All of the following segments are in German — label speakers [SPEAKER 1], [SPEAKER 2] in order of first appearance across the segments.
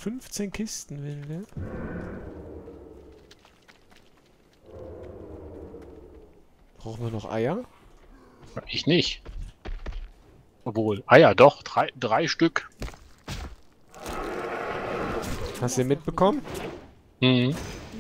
[SPEAKER 1] 15 Kisten will, ne? Brauchen wir noch Eier?
[SPEAKER 2] Ich nicht. Obwohl, ja, doch, drei Stück.
[SPEAKER 1] Hast du mitbekommen?
[SPEAKER 2] Mhm.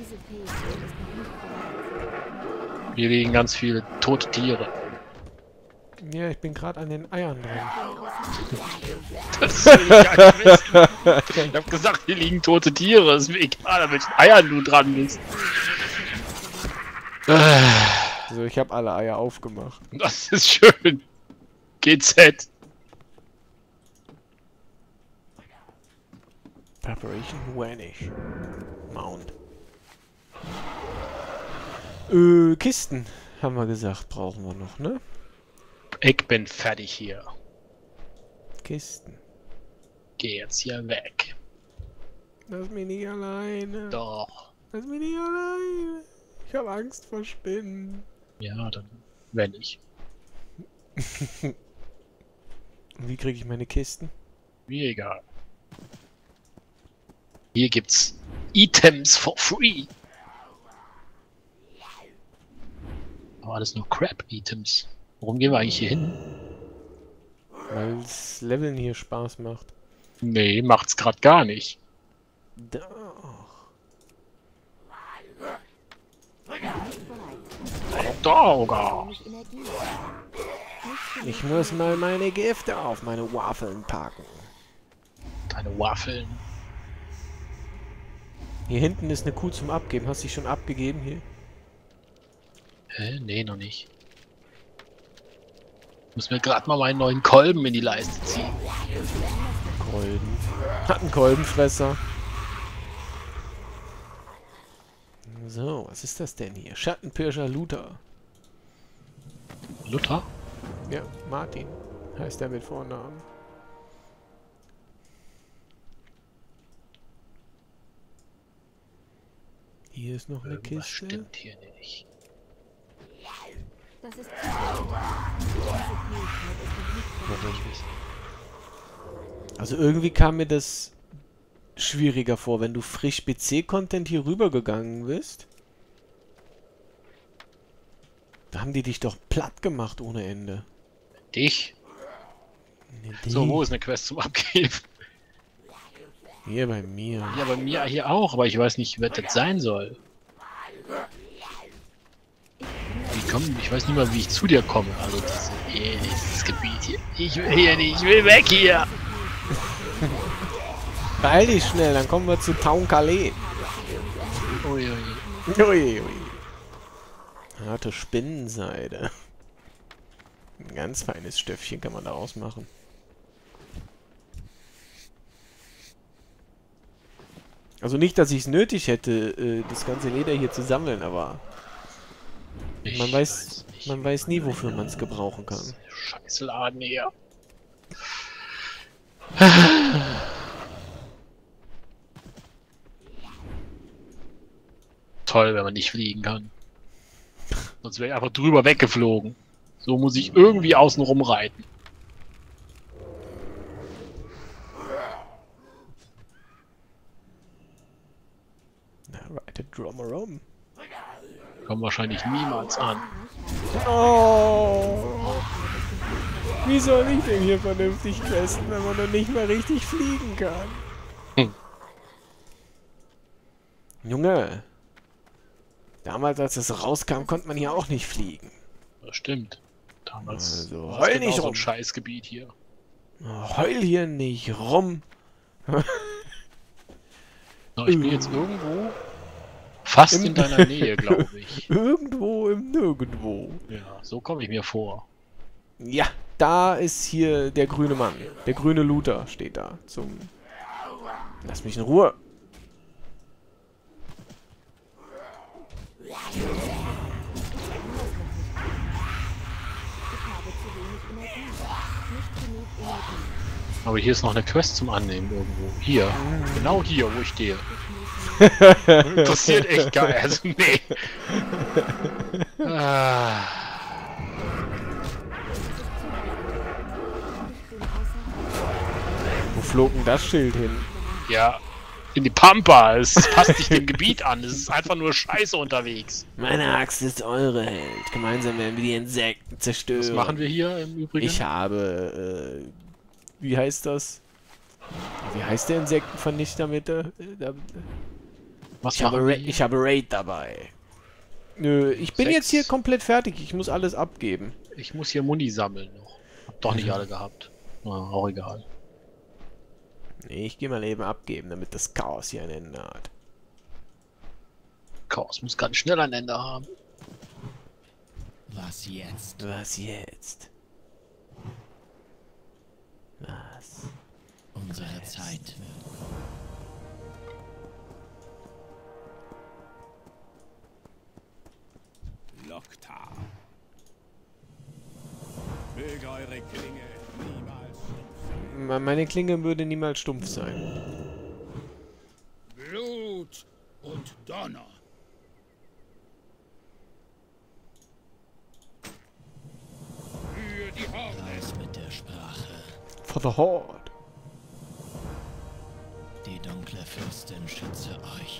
[SPEAKER 2] Hier liegen ganz viele tote Tiere.
[SPEAKER 1] Ja, ich bin gerade an den Eiern dran.
[SPEAKER 2] Das will ich gar nicht wissen. Ich hab gesagt, hier liegen tote Tiere. Es ist mir egal, an welchen Eiern du dran bist.
[SPEAKER 1] So, ich habe alle Eier aufgemacht.
[SPEAKER 2] Das ist schön. GZ.
[SPEAKER 1] Preparation Vanish. Mount. Kisten, haben wir gesagt, brauchen wir noch, ne?
[SPEAKER 2] Ich bin fertig hier.
[SPEAKER 1] Kisten.
[SPEAKER 2] Geh jetzt hier weg.
[SPEAKER 1] Lass mich nicht alleine.
[SPEAKER 2] Doch.
[SPEAKER 1] Lass mich nicht alleine. Ich habe Angst vor Spinnen.
[SPEAKER 2] Ja, dann wenn ich.
[SPEAKER 1] Wie kriege ich meine Kisten?
[SPEAKER 2] Mir egal. Hier gibt's Items for free. Aber alles nur Crap-Items. Warum gehen wir eigentlich hier hin?
[SPEAKER 1] Weil das Leveln hier Spaß macht.
[SPEAKER 2] Nee, macht's grad gar nicht.
[SPEAKER 1] Doch.
[SPEAKER 2] Doch.
[SPEAKER 1] Ich muss mal meine Gifte auf meine Waffeln packen.
[SPEAKER 2] Deine Waffeln.
[SPEAKER 1] Hier hinten ist eine Kuh zum Abgeben. Hast du die schon abgegeben hier?
[SPEAKER 2] Hä? Nee, noch nicht. Ich muss mir gerade mal meinen neuen Kolben in die Leiste ziehen.
[SPEAKER 1] Kolben. Hat einen Kolbenfresser. So, was ist das denn hier? Schattenpirscher Luther.
[SPEAKER 2] Luther?
[SPEAKER 1] Ja, Martin heißt er mit Vornamen. Hier ist noch eine
[SPEAKER 2] Irgendwas
[SPEAKER 1] Kiste.
[SPEAKER 2] stimmt hier nicht.
[SPEAKER 3] Das ist
[SPEAKER 1] Also irgendwie kam mir das schwieriger vor, wenn du frisch PC-Content hier rübergegangen bist. Da haben die dich doch platt gemacht ohne Ende.
[SPEAKER 2] Dich?
[SPEAKER 1] Nee,
[SPEAKER 2] So, wo ist eine Quest zum Abgeben?
[SPEAKER 1] Hier bei mir.
[SPEAKER 2] Ja, bei mir hier auch, aber ich weiß nicht, wer das sein soll. Ich weiß nicht mal, wie ich zu dir komme. Also dieses Gebiet hier. Ich will hier nicht, ich will weg hier.
[SPEAKER 1] Beeil dich schnell, dann kommen wir zu Town Calais.
[SPEAKER 2] Uiui.
[SPEAKER 1] Ui, ui. Harte Spinnenseide. Ein ganz feines Stöffchen kann man daraus machen. Also nicht, dass ich es nötig hätte, das ganze Leder hier zu sammeln, aber man weiß nie, wofür man es gebrauchen kann.
[SPEAKER 2] Scheiß Laden hier. Toll, wenn man nicht fliegen kann. Sonst wäre ich einfach drüber weggeflogen. So muss ich irgendwie außen rum reiten.
[SPEAKER 1] Na, reite drumherum.
[SPEAKER 2] Kommt wahrscheinlich niemals an.
[SPEAKER 1] Oh! Wie soll ich denn hier vernünftig questen, wenn man noch nicht mal richtig fliegen kann?
[SPEAKER 2] Hm.
[SPEAKER 1] Junge! Damals, als es rauskam, konnte man hier auch nicht fliegen.
[SPEAKER 2] Das stimmt. Damals
[SPEAKER 1] Also,
[SPEAKER 2] war
[SPEAKER 1] heul
[SPEAKER 2] es
[SPEAKER 1] nicht
[SPEAKER 2] genau so
[SPEAKER 1] rum.
[SPEAKER 2] ein Scheißgebiet hier.
[SPEAKER 1] Heul hier nicht rum!
[SPEAKER 2] Na, ich bin jetzt irgendwo fast in deiner Nähe, glaube ich.
[SPEAKER 1] Irgendwo im Nirgendwo.
[SPEAKER 2] Ja, so komme ich mir vor.
[SPEAKER 1] Ja, da ist hier der grüne Mann. Der grüne Luther steht da. Lass mich in Ruhe.
[SPEAKER 2] Aber hier ist noch eine Quest zum Annehmen irgendwo. Hier. Genau hier, wo ich stehe. Interessiert echt geil. Also, nee.
[SPEAKER 1] Wo flog denn das Schild hin?
[SPEAKER 2] Ja, In die Pampa. Es passt nicht dem Gebiet an. Es ist einfach nur Scheiße unterwegs.
[SPEAKER 1] Meine Axt ist eure Held. Gemeinsam werden wir die Insekten zerstören.
[SPEAKER 2] Was machen wir hier im Übrigen?
[SPEAKER 1] Ich habe, wie heißt das? Wie heißt der Insektenvernichter mit der...
[SPEAKER 2] Was
[SPEAKER 1] Ich habe Raid dabei. Nö, ich bin
[SPEAKER 2] 6.
[SPEAKER 1] jetzt hier komplett fertig. Ich muss alles abgeben.
[SPEAKER 2] Ich muss hier Muni sammeln noch. Hab doch nicht alle gehabt. Na, auch egal.
[SPEAKER 1] Nee, ich gehe mal eben abgeben, damit das Chaos hier ein Ende hat.
[SPEAKER 2] Chaos muss ganz schnell ein Ende haben.
[SPEAKER 3] Was jetzt?
[SPEAKER 1] Was jetzt? Was?
[SPEAKER 3] Unsere Zeit wird kommen.
[SPEAKER 4] Loktar. Möge eure Klinge niemals stumpf sein.
[SPEAKER 1] Meine Klinge würde niemals stumpf sein.
[SPEAKER 4] Blut und Donner. Für die Horde.
[SPEAKER 3] Raus mit der Sprache.
[SPEAKER 1] For the Horde.
[SPEAKER 3] Die dunkle Fürstin schütze euch.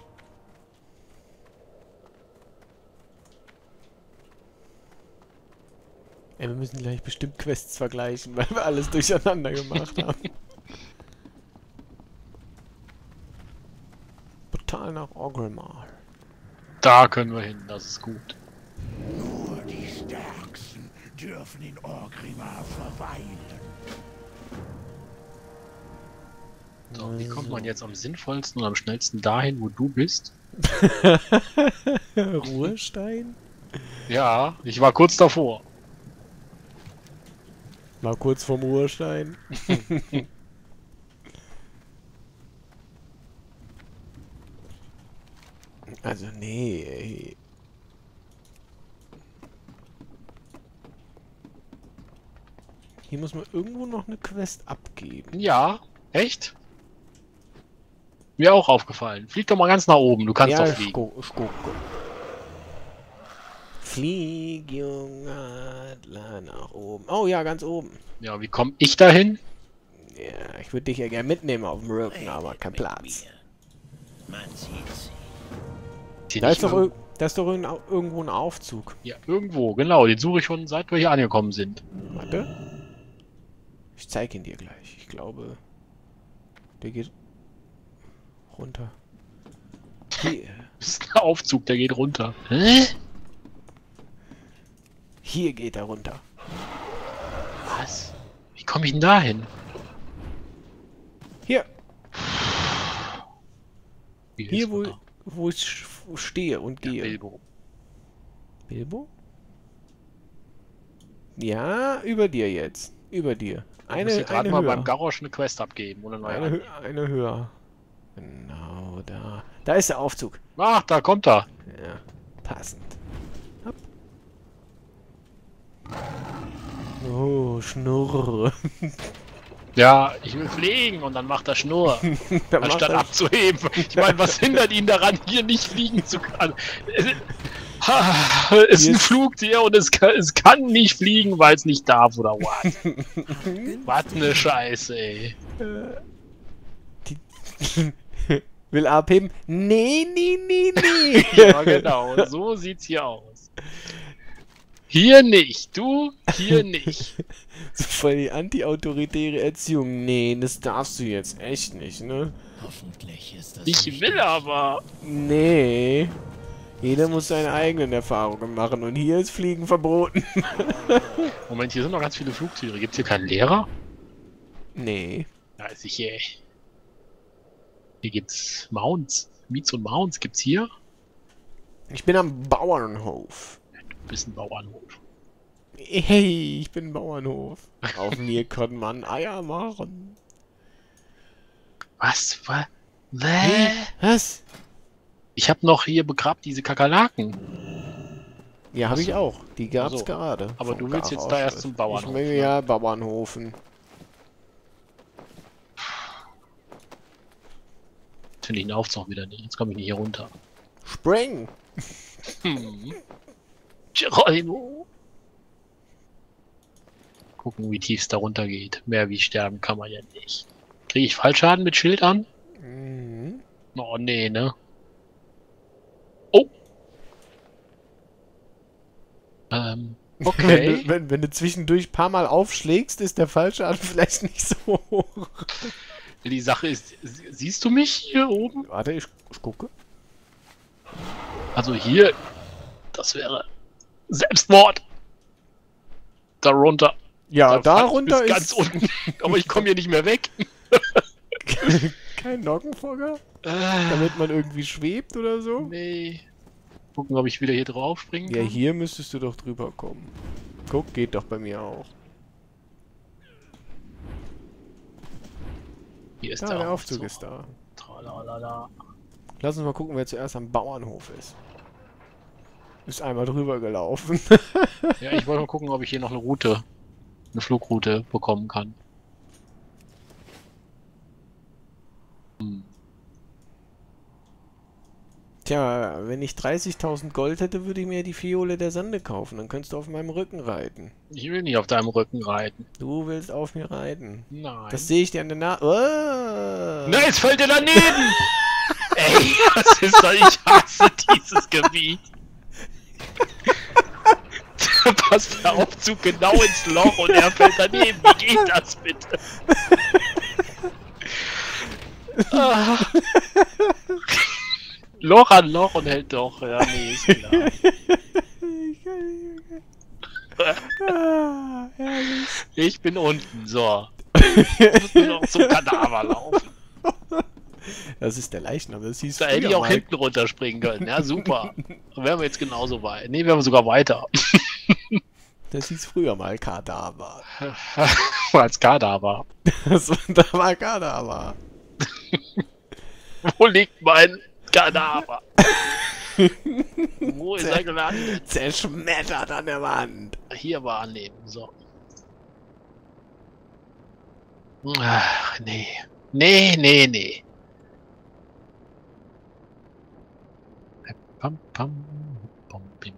[SPEAKER 1] Ey, wir müssen gleich bestimmt Quests vergleichen, weil wir alles durcheinander gemacht haben. Portal nach Orgrimmar.
[SPEAKER 2] Da können wir hin, das ist gut.
[SPEAKER 4] Nur die Stärksten dürfen in Orgrimmar verweilen.
[SPEAKER 2] So, wie kommt man jetzt am sinnvollsten und am schnellsten dahin, wo du bist?
[SPEAKER 1] Ruhestein?
[SPEAKER 2] Ja, ich war kurz davor.
[SPEAKER 1] Mal kurz vorm Ruhestein. Also, nee, ey. Hier muss man irgendwo noch eine Quest abgeben.
[SPEAKER 2] Ja, echt? Mir auch aufgefallen. Flieg doch mal ganz nach oben, du kannst doch fliegen.
[SPEAKER 1] Ich gucke. Flieg, junger Adler, nach oben. Oh ja, ganz oben.
[SPEAKER 2] Ja, wie komme ich dahin?
[SPEAKER 1] Ja, ich würde dich ja gerne mitnehmen auf dem Rücken, aber kein Platz.
[SPEAKER 3] Man sieht sie.
[SPEAKER 1] Da ist doch, irgendwo ein Aufzug.
[SPEAKER 2] Ja, irgendwo, genau. Den suche ich schon, seit wir hier angekommen sind.
[SPEAKER 1] Warte. Ich zeige ihn dir gleich. Ich glaube, der geht runter. Hier.
[SPEAKER 2] Das ist ein Aufzug, der geht runter. Hä?
[SPEAKER 1] Hier geht er runter.
[SPEAKER 2] Was? Wie komme ich denn da hin?
[SPEAKER 1] Hier.
[SPEAKER 2] Wie ist
[SPEAKER 1] Hier,
[SPEAKER 2] runter?
[SPEAKER 1] wo ich stehe und
[SPEAKER 2] Ja,
[SPEAKER 1] gehe.
[SPEAKER 2] Bilbo.
[SPEAKER 1] Bilbo? Ja, über dir jetzt. Über dir.
[SPEAKER 2] Ich muss hier gerade
[SPEAKER 1] Eine
[SPEAKER 2] mal
[SPEAKER 1] höher.
[SPEAKER 2] beim Garrosch eine Quest abgeben. Oder
[SPEAKER 1] Eine höher. Genau, da. Da ist der Aufzug.
[SPEAKER 2] Ach, da kommt er.
[SPEAKER 1] Ja, passend. Hopp. Oh, Schnurr.
[SPEAKER 2] Ja, ich will fliegen und dann macht er Schnurr.
[SPEAKER 1] Da macht
[SPEAKER 2] Anstatt
[SPEAKER 1] er-
[SPEAKER 2] abzuheben. Ich meine, was hindert ihn daran, hier nicht fliegen zu können? Es ist ein
[SPEAKER 1] Jetzt-
[SPEAKER 2] Flugtier und es kann nicht fliegen, weil es nicht darf, oder what? Was ne Scheiße, ey.
[SPEAKER 1] Will abheben? Nee.
[SPEAKER 2] Ja, genau. So sieht's hier aus. Hier nicht, du, hier nicht.
[SPEAKER 1] So voll die anti-autoritäre Erziehung. Nee, das darfst du jetzt echt nicht, ne?
[SPEAKER 3] Hoffentlich ist das.
[SPEAKER 2] Ich will aber.
[SPEAKER 1] Nee. Jeder muss seine eigenen Erfahrungen machen und hier ist Fliegen verboten.
[SPEAKER 2] Moment, hier sind noch ganz viele Flugtiere. Gibt's hier keinen Lehrer?
[SPEAKER 1] Nee.
[SPEAKER 2] Ja, sicher. Hier gibt's Mounts. Meets und Mounts gibt's hier.
[SPEAKER 1] Ich bin am Bauernhof.
[SPEAKER 2] Du bist ein Bauernhof.
[SPEAKER 1] Hey, ich bin Bauernhof. Auf mir kann man Eier machen.
[SPEAKER 2] Was? Was?
[SPEAKER 1] Was?
[SPEAKER 2] Ich hab noch hier begrabt diese Kakerlaken.
[SPEAKER 1] Ja, habe ich
[SPEAKER 2] Achso.
[SPEAKER 1] auch. Die gab's
[SPEAKER 2] Achso.
[SPEAKER 1] gerade.
[SPEAKER 2] Aber
[SPEAKER 1] Vom
[SPEAKER 2] du willst jetzt da erst zum Bauernhof,
[SPEAKER 1] Ich will
[SPEAKER 2] ne?
[SPEAKER 1] ja Bauernhofen.
[SPEAKER 2] Finde ich den Aufzug wieder nicht. Jetzt komme ich nicht hier runter.
[SPEAKER 1] Spring!
[SPEAKER 2] Geronimo. Gucken, wie tief es da runter geht. Mehr wie sterben kann man ja nicht. Kriege ich Fallschaden mit Schild an?
[SPEAKER 1] Mhm.
[SPEAKER 2] Oh, nee, ne? Oh! Okay.
[SPEAKER 1] Wenn du zwischendurch ein paar Mal aufschlägst, ist der Fallschaden vielleicht nicht so hoch.
[SPEAKER 2] Die Sache ist, siehst du mich hier oben?
[SPEAKER 1] Warte, ich gucke.
[SPEAKER 2] Also hier, das wäre Selbstmord. Darunter.
[SPEAKER 1] Ja,
[SPEAKER 2] Da
[SPEAKER 1] darunter
[SPEAKER 2] bis
[SPEAKER 1] ist
[SPEAKER 2] ganz unten. Aber ich komme hier nicht mehr weg.
[SPEAKER 1] kein Nockenfolger, damit man irgendwie schwebt oder so.
[SPEAKER 2] Nee. Gucken, ob ich wieder hier drauf springen
[SPEAKER 1] Ja,
[SPEAKER 2] kann.
[SPEAKER 1] hier müsstest du doch drüber kommen. Guck, geht doch bei mir auch.
[SPEAKER 2] Hier ist
[SPEAKER 1] Ja, der Aufzug ist da.
[SPEAKER 2] Tralalala.
[SPEAKER 1] Lass uns mal gucken, wer zuerst am Bauernhof ist. Ist einmal drüber gelaufen.
[SPEAKER 2] Ja, ich wollte mal gucken, ob ich hier noch eine Flugroute bekommen kann.
[SPEAKER 1] Tja, wenn ich 30.000 Gold hätte, würde ich mir die Fiole der Sande kaufen. Dann könntest du auf meinem Rücken reiten.
[SPEAKER 2] Ich will nicht auf deinem Rücken reiten.
[SPEAKER 1] Du willst auf mir reiten.
[SPEAKER 2] Nein.
[SPEAKER 1] Das sehe ich dir an der Nase. Oh.
[SPEAKER 2] Nein, jetzt fällt er daneben! Ey, was ist das? Ich hasse dieses Gebiet. Da passt der Aufzug genau ins Loch und er fällt daneben. Wie geht das bitte? Ah. Loch an Loch und hält doch. Ja, nee, ist klar.
[SPEAKER 1] Ah, herrlich.
[SPEAKER 2] Ich bin unten, so. Ich muss nur noch zum Kadaver laufen.
[SPEAKER 1] Das ist der Leichnam, das hieß
[SPEAKER 2] Da hätte ich
[SPEAKER 1] früher
[SPEAKER 2] auch
[SPEAKER 1] mal.
[SPEAKER 2] hinten runterspringen können. Ja, super. Dann wären wir jetzt genauso weit. Ne, wären wir sogar weiter.
[SPEAKER 1] Das hieß früher mal Kadaver.
[SPEAKER 2] Als Kadaver.
[SPEAKER 1] Da war Kadaver.
[SPEAKER 2] Wo liegt mein Kadaver? Wo ist er gelandet?
[SPEAKER 1] Zerschmettert an der Wand.
[SPEAKER 2] Hier war annehmen, so. Ach, nee. Nee. Pam, pam, pam, pim.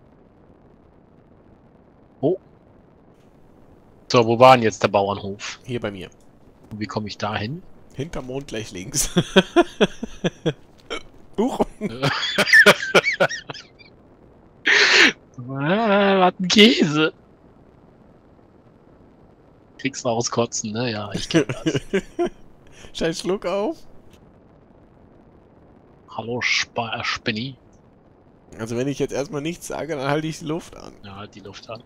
[SPEAKER 2] Oh. So, wo war denn jetzt der Bauernhof?
[SPEAKER 1] Hier bei mir.
[SPEAKER 2] Und wie komme ich da hin?
[SPEAKER 1] Hinterm Mond gleich links. Huch.
[SPEAKER 2] Was ein Käse. Kriegst du auskotzen, ne? Ja, ich kenn das.
[SPEAKER 1] Scheiß Schluck auf.
[SPEAKER 2] Hallo, Spinny.
[SPEAKER 1] Also wenn ich jetzt erstmal nichts sage, dann halte ich die Luft an.
[SPEAKER 2] Ja, halt die Luft an.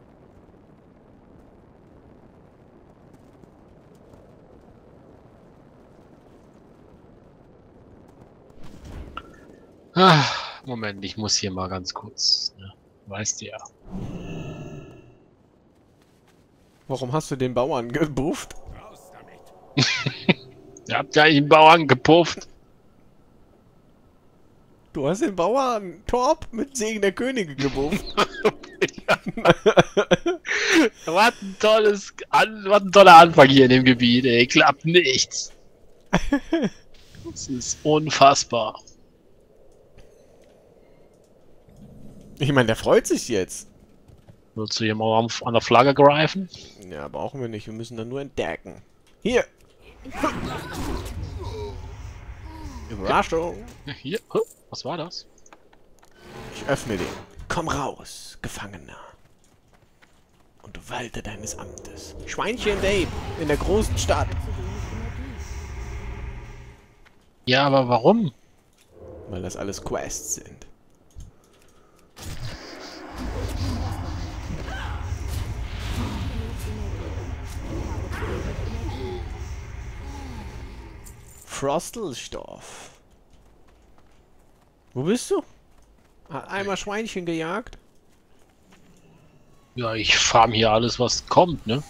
[SPEAKER 2] Ah, Moment, ich muss hier mal ganz kurz, ne? Weißt du ja.
[SPEAKER 1] Warum hast du den Bauern gebufft?
[SPEAKER 4] Raus damit.
[SPEAKER 2] Ihr habt ja den Bauern gepufft.
[SPEAKER 1] Du hast den Bauern Torb mit Segen der Könige gebufft.
[SPEAKER 2] Was ein toller Anfang hier in dem Gebiet, ey. Klappt nichts. Das ist unfassbar.
[SPEAKER 1] Ich meine, der freut sich jetzt.
[SPEAKER 2] Willst du hier mal an der Flagge greifen?
[SPEAKER 1] Ja, brauchen wir nicht. Wir müssen dann nur entdecken. Hier. Überraschung.
[SPEAKER 2] Hier. Oh, was war das?
[SPEAKER 1] Ich öffne den. Komm raus, Gefangener. Und walte deines Amtes. Schweinchen Dave in der großen Stadt.
[SPEAKER 2] Ja, aber warum?
[SPEAKER 1] Weil das alles Quests sind. Frostelstorf. Wo bist du? Hat einmal Schweinchen gejagt?
[SPEAKER 2] Ja, ich farm hier alles, was kommt, ne?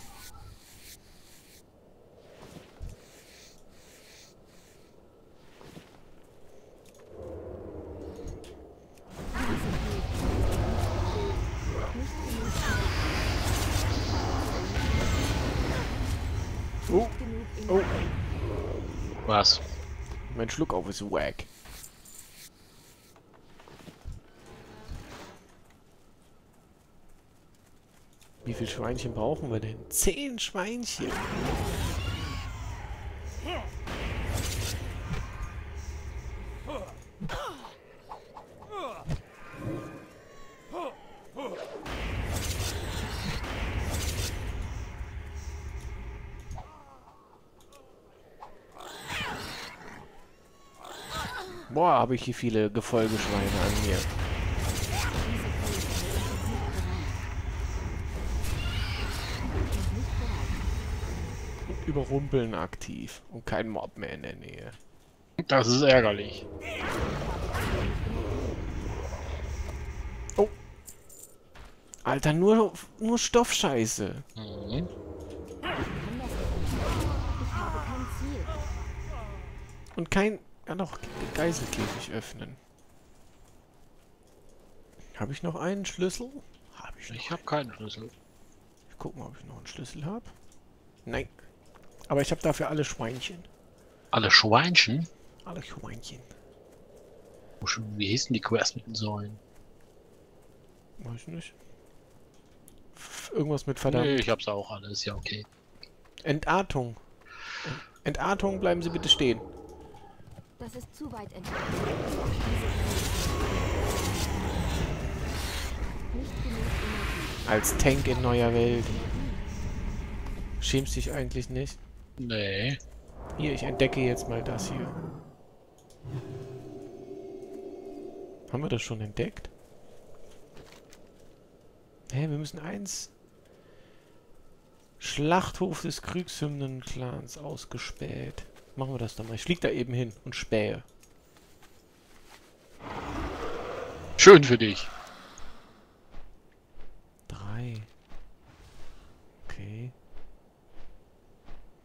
[SPEAKER 1] Oh, oh.
[SPEAKER 2] Was?
[SPEAKER 1] Mein Schluckauf ist wack. Wie viel Schweinchen brauchen wir denn? 10 Schweinchen. Boah, habe ich hier viele Gefolgeschweine an mir. Überrumpeln aktiv und kein Mob mehr in der Nähe.
[SPEAKER 2] Das ist ärgerlich.
[SPEAKER 1] Oh. Alter, nur Stoffscheiße.
[SPEAKER 2] Mhm.
[SPEAKER 1] Und kein... Ja doch, Geiselkäfig öffnen. Habe ich noch einen Schlüssel? Habe ich noch
[SPEAKER 2] Ich habe keinen Schlüssel.
[SPEAKER 1] Ich guck mal, ob ich noch einen Schlüssel habe. Nein. Aber ich habe dafür alle Schweinchen.
[SPEAKER 2] Alle Schweinchen?
[SPEAKER 1] Alle Schweinchen.
[SPEAKER 2] Wie hießen die Quest mit den Säulen?
[SPEAKER 1] Weiß nicht. Irgendwas mit verdammt.
[SPEAKER 2] Nee, ich hab's auch alles, ja okay.
[SPEAKER 1] Entartung. Entartung, bleiben Sie bitte stehen.
[SPEAKER 5] Das ist zu weit entfernt. Nicht genug Energie.
[SPEAKER 1] Als Tank in neuer Welt. Schämst dich eigentlich nicht?
[SPEAKER 2] Nee.
[SPEAKER 1] Hier, ich entdecke jetzt mal das hier. Haben wir das schon entdeckt? Hä, wir müssen eins... Schlachthof des Kriegshymnen-Clans ausgespäht. Machen wir das dann mal. Ich flieg da eben hin und spähe.
[SPEAKER 2] Schön für dich.